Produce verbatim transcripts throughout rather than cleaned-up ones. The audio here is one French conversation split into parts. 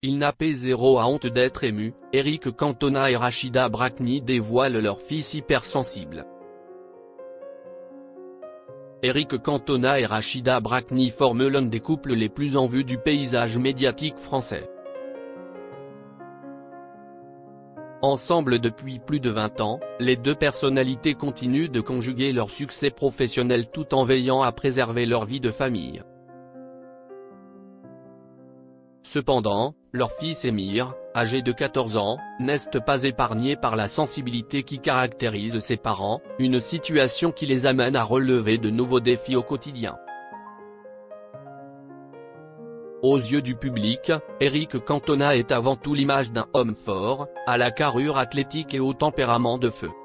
Il n'a pas zéro à honte d'être ému. Eric Cantona et Rachida Brakni dévoilent leur fils hypersensible. Eric Cantona et Rachida Brakni forment l'un des couples les plus en vue du paysage médiatique français. Ensemble depuis plus de vingt ans, les deux personnalités continuent de conjuguer leur succès professionnel tout en veillant à préserver leur vie de famille. Cependant, leur fils Émir, âgé de quatorze ans, n'est pas épargné par la sensibilité qui caractérise ses parents, une situation qui les amène à relever de nouveaux défis au quotidien. Aux yeux du public, Eric Cantona est avant tout l'image d'un homme fort, à la carrure athlétique et au tempérament de feu.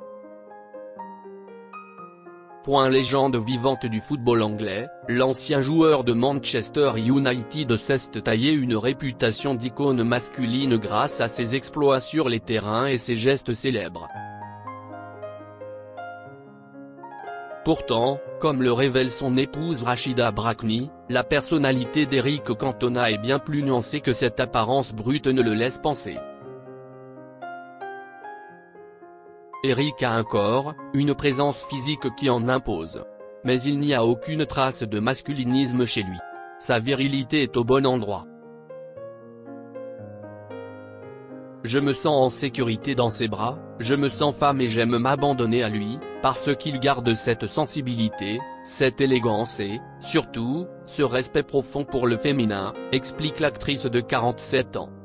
Point légende vivante du football anglais, l'ancien joueur de Manchester United s'est taillé une réputation d'icône masculine grâce à ses exploits sur les terrains et ses gestes célèbres. Pourtant, comme le révèle son épouse Rachida Brakni, la personnalité d'Eric Cantona est bien plus nuancée que cette apparence brute ne le laisse penser. Eric a un corps, une présence physique qui en impose. Mais il n'y a aucune trace de masculinisme chez lui. Sa virilité est au bon endroit. Je me sens en sécurité dans ses bras, je me sens femme et j'aime m'abandonner à lui, parce qu'il garde cette sensibilité, cette élégance et, surtout, ce respect profond pour le féminin, explique l'actrice de quarante-sept ans.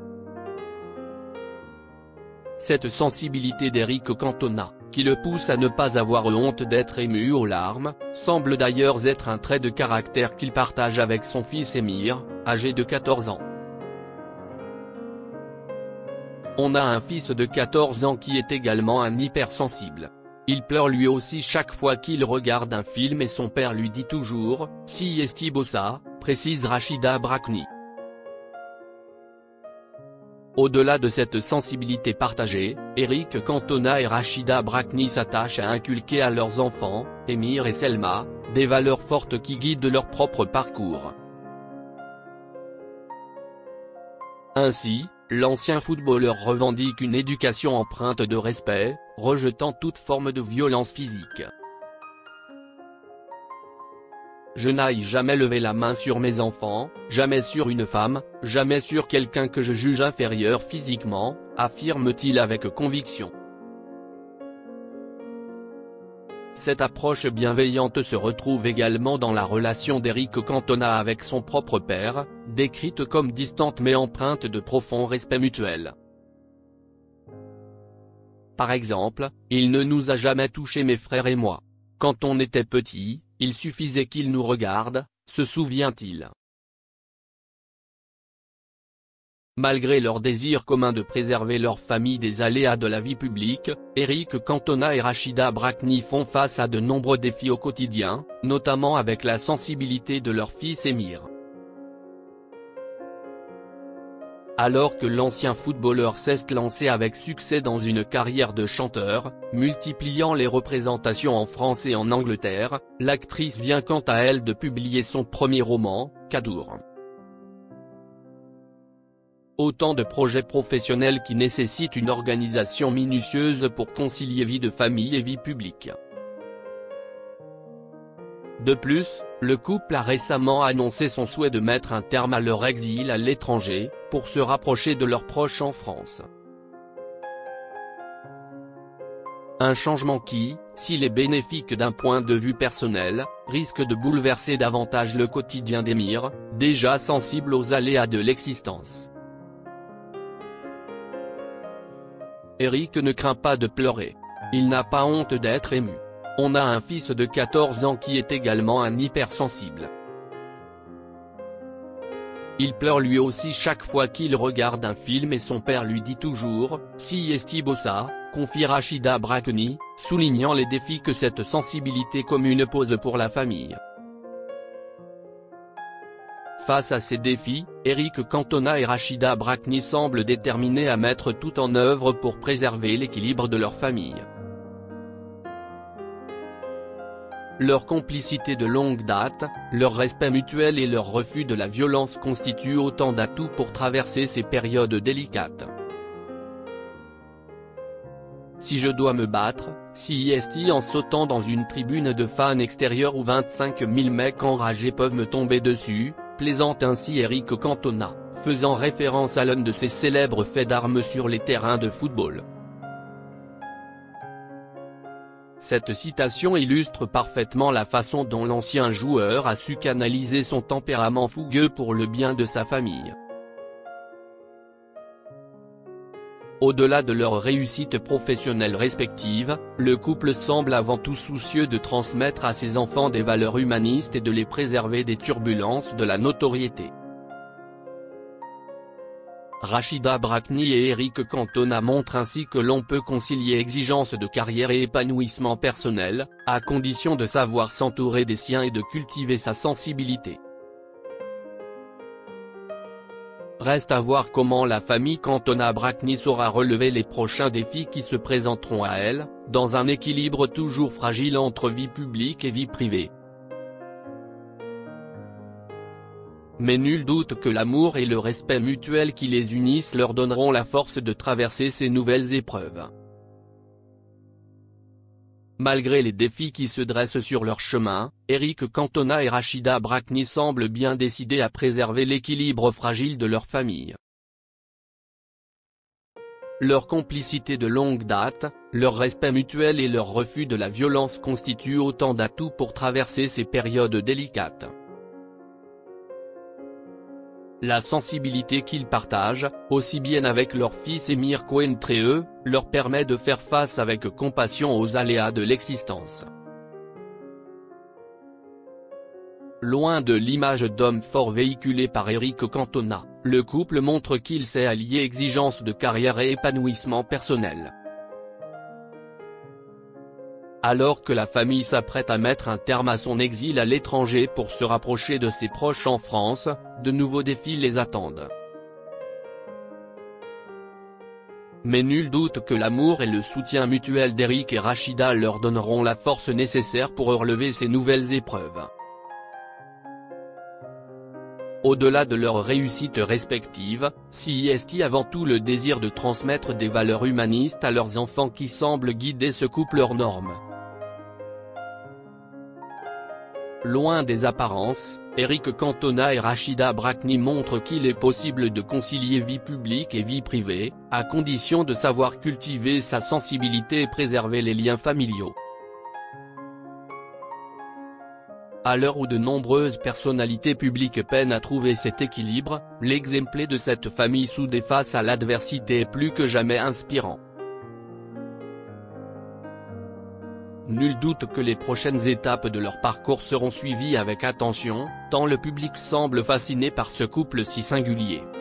Cette sensibilité d'Eric Cantona, qui le pousse à ne pas avoir honte d'être ému aux larmes, semble d'ailleurs être un trait de caractère qu'il partage avec son fils Émir, âgé de quatorze ans. On a un fils de quatorze ans qui est également un hypersensible. Il pleure lui aussi chaque fois qu'il regarde un film et son père lui dit toujours « Si esti bossa », précise Rachida Brakni. Au-delà de cette sensibilité partagée, Eric Cantona et Rachida Brakni s'attachent à inculquer à leurs enfants, Émir et Selma, des valeurs fortes qui guident leur propre parcours. Ainsi, l'ancien footballeur revendique une éducation empreinte de respect, rejetant toute forme de violence physique. Je n'aille jamais lever la main sur mes enfants, jamais sur une femme, jamais sur quelqu'un que je juge inférieur physiquement, affirme-t-il avec conviction. Cette approche bienveillante se retrouve également dans la relation d'Eric Cantona avec son propre père, décrite comme distante mais empreinte de profond respect mutuel. Par exemple, il ne nous a jamais touchés mes frères et moi. Quand on était petits, il suffisait qu'il nous regarde, se souvient-il. Malgré leur désir commun de préserver leur famille des aléas de la vie publique, Eric Cantona et Rachida Brakni font face à de nombreux défis au quotidien, notamment avec la sensibilité de leur fils Émir. Alors que l'ancien footballeur s'est lancé avec succès dans une carrière de chanteur, multipliant les représentations en France et en Angleterre, l'actrice vient quant à elle de publier son premier roman, Kadour. Autant de projets professionnels qui nécessitent une organisation minutieuse pour concilier vie de famille et vie publique. De plus, le couple a récemment annoncé son souhait de mettre un terme à leur exil à l'étranger, pour se rapprocher de leurs proches en France. Un changement qui, s'il est bénéfique d'un point de vue personnel, risque de bouleverser davantage le quotidien d'Émir, déjà sensible aux aléas de l'existence. Eric ne craint pas de pleurer. Il n'a pas honte d'être ému. On a un fils de quatorze ans qui est également un hypersensible. Il pleure lui aussi chaque fois qu'il regarde un film et son père lui dit toujours « Si esti bossa », confie Rachida Brakni, soulignant les défis que cette sensibilité commune pose pour la famille. Face à ces défis, Eric Cantona et Rachida Brakni semblent déterminés à mettre tout en œuvre pour préserver l'équilibre de leur famille. Leur complicité de longue date, leur respect mutuel et leur refus de la violence constituent autant d'atouts pour traverser ces périodes délicates. Si je dois me battre, si est en sautant dans une tribune de fans extérieure où vingt-cinq mille mecs enragés peuvent me tomber dessus, plaisante ainsi Eric Cantona, faisant référence à l'un de ses célèbres faits d'armes sur les terrains de football. Cette citation illustre parfaitement la façon dont l'ancien joueur a su canaliser son tempérament fougueux pour le bien de sa famille. Au-delà de leurs réussites professionnelles respectives, le couple semble avant tout soucieux de transmettre à ses enfants des valeurs humanistes et de les préserver des turbulences de la notoriété. Rachida Brakni et Eric Cantona montrent ainsi que l'on peut concilier exigence de carrière et épanouissement personnel, à condition de savoir s'entourer des siens et de cultiver sa sensibilité. Reste à voir comment la famille Cantona-Brakni saura relever les prochains défis qui se présenteront à elle, dans un équilibre toujours fragile entre vie publique et vie privée. Mais nul doute que l'amour et le respect mutuel qui les unissent leur donneront la force de traverser ces nouvelles épreuves. Malgré les défis qui se dressent sur leur chemin, Eric Cantona et Rachida Brakni semblent bien décidés à préserver l'équilibre fragile de leur famille. Leur complicité de longue date, leur respect mutuel et leur refus de la violence constituent autant d'atouts pour traverser ces périodes délicates. La sensibilité qu'ils partagent, aussi bien avec leur fils et Mirko entre eux, leur permet de faire face avec compassion aux aléas de l'existence. Loin de l'image d'homme fort véhiculée par Eric Cantona, le couple montre qu'il sait allier exigence de carrière et épanouissement personnel. Alors que la famille s'apprête à mettre un terme à son exil à l'étranger pour se rapprocher de ses proches en France, de nouveaux défis les attendent. Mais nul doute que l'amour et le soutien mutuel d'Eric et Rachida leur donneront la force nécessaire pour relever ces nouvelles épreuves. Au-delà de leurs réussites respectives, s'y est avant tout le désir de transmettre des valeurs humanistes à leurs enfants qui semblent guider ce couple hors norme. Loin des apparences, Eric Cantona et Rachida Brakni montrent qu'il est possible de concilier vie publique et vie privée, à condition de savoir cultiver sa sensibilité et préserver les liens familiaux. À l'heure où de nombreuses personnalités publiques peinent à trouver cet équilibre, l'exemple de cette famille soudée face à l'adversité est plus que jamais inspirant. Nul doute que les prochaines étapes de leur parcours seront suivies avec attention, tant le public semble fasciné par ce couple si singulier.